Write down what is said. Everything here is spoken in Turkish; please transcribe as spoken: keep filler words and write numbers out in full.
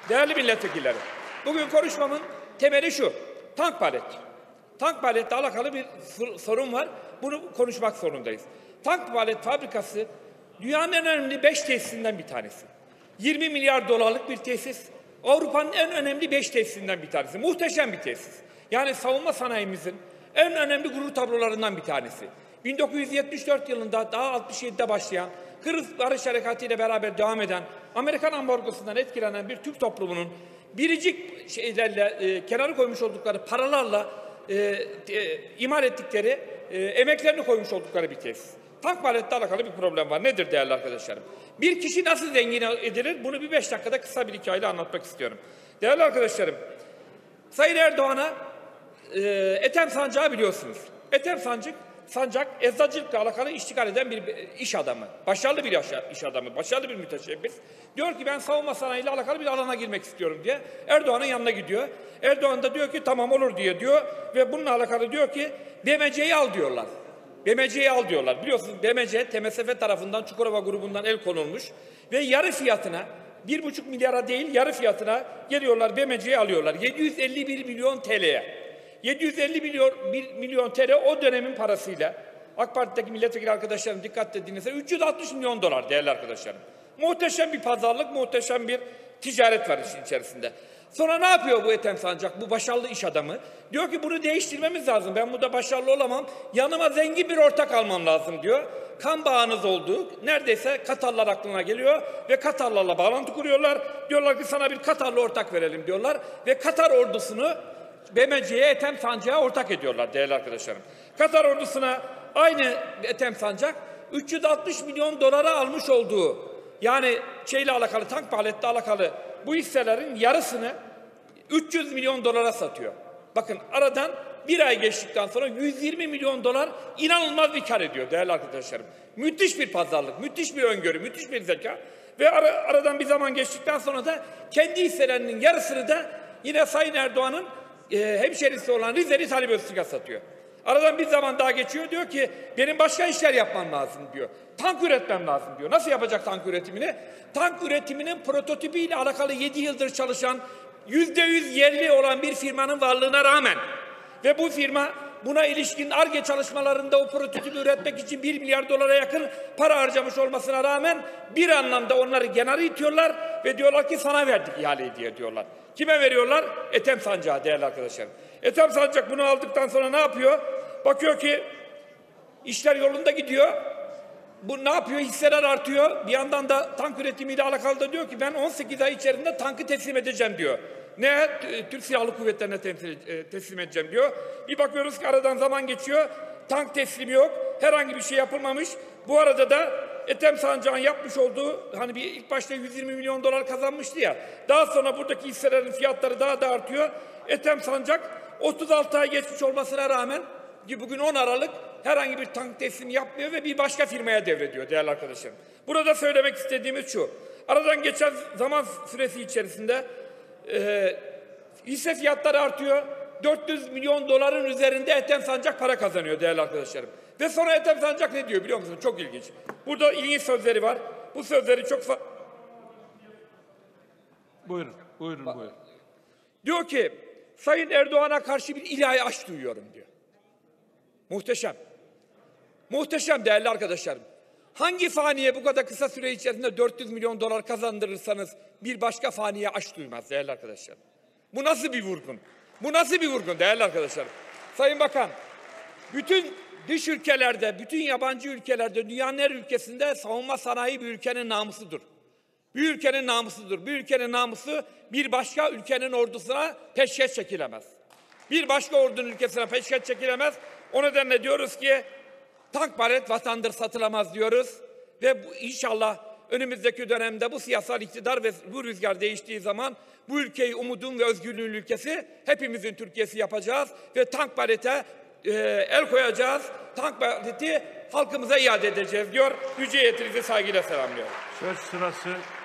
Değerli milletvekilleri, bugün konuşmamın temeli şu: tank palet. Tank paletle alakalı bir sorun var. Bunu konuşmak zorundayız. Tank palet fabrikası dünyanın en önemli beş tesisinden bir tanesi. yirmi milyar dolarlık bir tesis. Avrupa'nın en önemli beş tesisinden bir tanesi. Muhteşem bir tesis. Yani savunma sanayimizin en önemli gurur tablolarından bir tanesi. bin dokuz yüz yetmiş dört yılında daha altmış yedide başlayan Kıbrıs Barış Harekatı ile beraber devam eden, Amerikan ambargosundan etkilenen bir Türk toplumunun biricik şeylerle, e, kenara koymuş oldukları paralarla e, e, imal ettikleri, e, emeklerini koymuş oldukları bir tesis. Tank paletle alakalı bir problem var. Nedir değerli arkadaşlarım? Bir kişi nasıl zengin edilir? Bunu bir beş dakikada kısa bir hikayeyle anlatmak istiyorum. Değerli arkadaşlarım, Sayın Erdoğan'a e, Ethem Sancak'ı biliyorsunuz. Ethem Sancak, Sancak eczacılıkla alakalı iştigal eden bir iş adamı. Başarılı bir iş adamı, başarılı bir müteşebbis. Diyor ki ben savunma sanayiyle alakalı bir alana girmek istiyorum diye. Erdoğan'ın yanına gidiyor. Erdoğan da diyor ki tamam olur diye diyor. Ve bununla alakalı diyor ki B M C'yi al diyorlar. B M C'yi al diyorlar. Biliyorsunuz B M C, T M S F tarafından, Çukurova grubundan el konulmuş. Ve yarı fiyatına, bir buçuk milyara değil yarı fiyatına geliyorlar B M C'yi alıyorlar. yedi yüz elli bir milyon T L'ye. yedi yüz elli milyon T L o dönemin parasıyla, AK Parti'deki milletvekili arkadaşlarım dikkatle dinlese, üç yüz altmış milyon dolar değerli arkadaşlarım. Muhteşem bir pazarlık, muhteşem bir ticaret var işin içerisinde. Sonra ne yapıyor bu Ethem Sancak, bu başarılı iş adamı? Diyor ki bunu değiştirmemiz lazım. Ben burada başarılı olamam. Yanıma zengin bir ortak almam lazım diyor. Kan bağınız olduğu neredeyse Katarlar aklına geliyor ve Katarlarla bağlantı kuruyorlar. Diyorlar ki sana bir Katarlı ortak verelim diyorlar ve Katar ordusunu B M C'ye, Ethem Sancak'a ortak ediyorlar değerli arkadaşlarım. Katar ordusuna aynı Ethem Sancak üç yüz altmış milyon dolara almış olduğu, yani şeyle alakalı, tank paletle alakalı bu hisselerin yarısını üç yüz milyon dolara satıyor. Bakın aradan bir ay geçtikten sonra yüz yirmi milyon dolar inanılmaz bir kar ediyor değerli arkadaşlarım. Müthiş bir pazarlık, müthiş bir öngörü, müthiş bir zeka. Ve ara, aradan bir zaman geçtikten sonra da kendi hisselerinin yarısını da yine Sayın Erdoğan'ın e, hemşerisi olan Rizeli Talip Öztürk'e satıyor. Aradan bir zaman daha geçiyor, diyor ki benim başka işler yapmam lazım diyor. Tank üretmem lazım diyor. Nasıl yapacak tank üretimini? Tank üretiminin prototipiyle alakalı yedi yıldır çalışan, yüzde yüz yerli olan bir firmanın varlığına rağmen ve bu firma buna ilişkin Ar-Ge çalışmalarında o prototipi üretmek için bir milyar dolara yakın para harcamış olmasına rağmen bir anlamda onları kenara itiyorlar ve diyorlar ki sana verdik ihaleyi diye diyorlar. Kime veriyorlar? Ethem Sancak'a değerli arkadaşlarım. Ethem Sancak bunu aldıktan sonra ne yapıyor? Bakıyor ki işler yolunda gidiyor. Bu ne yapıyor? Hisseler artıyor. Bir yandan da tank üretimiyle alakalı da diyor ki ben on sekiz ay içerisinde tankı teslim edeceğim diyor. Ne? Türk Silahlı Kuvvetleri'ne teslim edeceğim diyor. Bir bakıyoruz ki aradan zaman geçiyor. Tank teslimi yok. Herhangi bir şey yapılmamış. Bu arada da Ethem Sancak'ın yapmış olduğu, hani bir ilk başta yüz yirmi milyon dolar kazanmıştı ya. Daha sonra buradaki hisselerin fiyatları daha da artıyor. Ethem Sancak otuz altı ay geçmiş olmasına rağmen bugün on Aralık herhangi bir tank teslimi yapmıyor ve bir başka firmaya devrediyor değerli arkadaşlarım. Burada söylemek istediğimiz şu: aradan geçen zaman süresi içerisinde e, hisse fiyatları artıyor. dört yüz milyon doların üzerinde Ethem Sancak para kazanıyor değerli arkadaşlarım. Ve sonra Ethem Sancak ne diyor biliyor musunuz? Çok ilginç. Burada ilginç sözleri var. Bu sözleri çok fa... Buyurun, buyurun, buyurun. Diyor ki Sayın Erdoğan'a karşı bir ilahi aşk duyuyorum diyor. Muhteşem. Muhteşem değerli arkadaşlarım. Hangi faniye bu kadar kısa süre içerisinde dört yüz milyon dolar kazandırırsanız bir başka faniye aşk duymaz değerli arkadaşlarım. Bu nasıl bir vurgun? Bu nasıl bir vurgun değerli arkadaşlarım? Sayın Bakan, bütün dış ülkelerde, bütün yabancı ülkelerde, dünyanın her ülkesinde savunma sanayi bir ülkenin namusudur. Bir ülkenin namusudur. Bir ülkenin namusu bir başka ülkenin ordusuna peşkeş çekilemez. Bir başka ordunun ülkesine peşkeş çekilemez. O nedenle diyoruz ki tank palet vatandır, satılamaz diyoruz. Ve bu, inşallah önümüzdeki dönemde bu siyasal iktidar ve bu rüzgar değiştiği zaman bu ülkeyi umudun ve özgürlüğün ülkesi, hepimizin Türkiye'si yapacağız ve tank palete e, el koyacağız. Tank paleti halkımıza iade edeceğiz diyor. Yüce yetinizi saygıyla selamlıyorum. Söz sırası